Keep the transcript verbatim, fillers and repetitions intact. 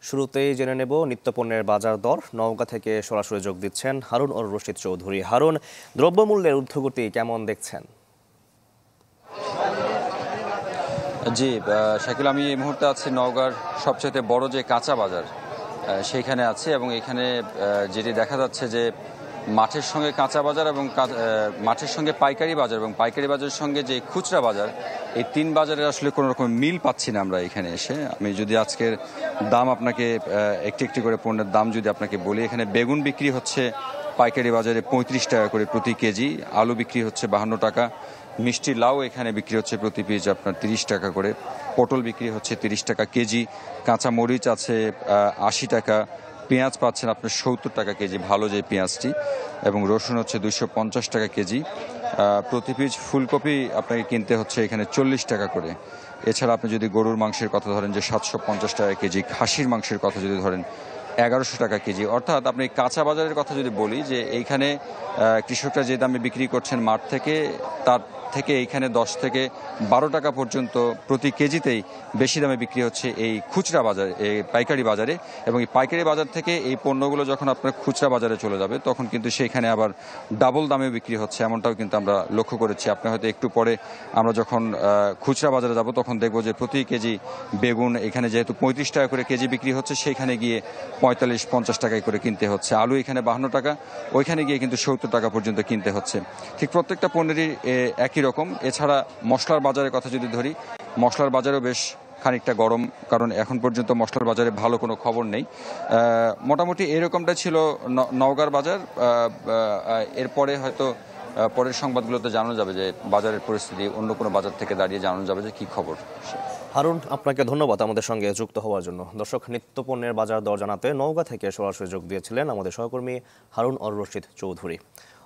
শুরুতেই জেনে নেব নিত্যপণ্যের বাজার দর। নওগাঁ থেকে সরাসরি যোগ দিচ্ছেন হারুন অর রশিদ চৌধুরী। হারুন, দ্রব্যমূল্যের ঊর্ধ্বগতি কেমন দেখছেন? জি শাকিল, আমি এই মুহূর্তে আছি নওগাঁর সবচেয়ে বড় যে কাঁচা বাজার সেইখানে আছি, এবং এখানে যেটি দেখা যাচ্ছে যে মাঠের সঙ্গে কাঁচা বাজার এবং মাঠের সঙ্গে পাইকারি বাজার এবং পাইকারি বাজারের সঙ্গে যে খুচরা বাজার, এই তিন বাজারের আসলে কোনো রকম মিল পাচ্ছি না আমরা এখানে এসে। আমি যদি আজকের দাম আপনাকে একটি একটি করে পণ্যের দাম যদি আপনাকে বলি, এখানে বেগুন বিক্রি হচ্ছে পাইকারি বাজারে পঁয়ত্রিশ টাকা করে প্রতি কেজি, আলু বিক্রি হচ্ছে বাহান্ন টাকা, মিষ্টি লাউ এখানে বিক্রি হচ্ছে প্রতি পিস আপনার তিরিশ টাকা করে, পটল বিক্রি হচ্ছে তিরিশ টাকা কেজি, কাঁচা মরিচ আছে আশি টাকা, পেঁয়াজ পাচ্ছেন আপনার সত্তর টাকা কেজি ভালো যে পেঁয়াজটি, এবং রসুন হচ্ছে দুইশো পঞ্চাশ টাকা কেজি, প্রতি পিস ফুলকপি আপনাকে কিনতে হচ্ছে এখানে চল্লিশ টাকা করে। এছাড়া আপনি যদি গরুর মাংসের কথা ধরেন যে সাতশো পঞ্চাশ টাকা কেজি, খাসির মাংসের কথা যদি ধরেন এগারোশো টাকা কেজি। অর্থাৎ আপনি কাঁচা বাজারের কথা যদি বলি, যে এইখানে কৃষকরা যে দামে বিক্রি করছেন মাঠ থেকে, তার থেকে এইখানে দশ থেকে বারো টাকা পর্যন্ত প্রতি কেজিতেই বেশি দামে বিক্রি হচ্ছে এই খুচরা বাজারে, এই পাইকারি বাজারে। এবং এই পাইকারি বাজার থেকে এই পণ্যগুলো যখন আপনার খুচরা বাজারে চলে যাবে, তখন কিন্তু সেইখানে আবার ডাবল দামে বিক্রি হচ্ছে, এমনটাও কিন্তু আমরা লক্ষ্য করেছি। আপনি হয়তো একটু পরে আমরা যখন খুচরা বাজারে যাব, তখন দেখবো যে প্রতি কেজি বেগুন এখানে যেহেতু পঁয়ত্রিশ টাকা করে কেজি বিক্রি হচ্ছে, সেইখানে গিয়ে পঁয়তাল্লিশ পঞ্চাশ টাকায় করে কিনতে হচ্ছে। আলু এখানে বাহান্ন টাকা, ওইখানে গিয়ে কিন্তু সত্তর টাকা পর্যন্ত কিনতে হচ্ছে। ঠিক প্রত্যেকটা পণ্যেরই একই রকম। এছাড়া মশলার বাজারের কথা যদি ধরি, মশলার বাজারেও বেশ খানিকটা গরম, কারণ এখন পর্যন্ত মশলার বাজারে ভালো কোনো খবর নেই। মোটামুটি এরকমটা ছিল নওগাঁর বাজার। এরপরে হয়তো পরের সংবাদগুলোতে জানানো যাবে যে বাজারের পরিস্থিতি, অন্য কোনো বাজার থেকে দাঁড়িয়ে জানানো যাবে যে কি খবর। হারুন, আপনাকে ধন্যবাদ আমাদের সঙ্গে যুক্ত হওয়ার জন্য। দর্শক, নিত্যপণ্যের বাজার দর জানাতে নওগাঁ থেকে সরাসরি যোগ দিয়েছিলেন আমাদের সহকর্মী হারুন অর রশিদ চৌধুরী।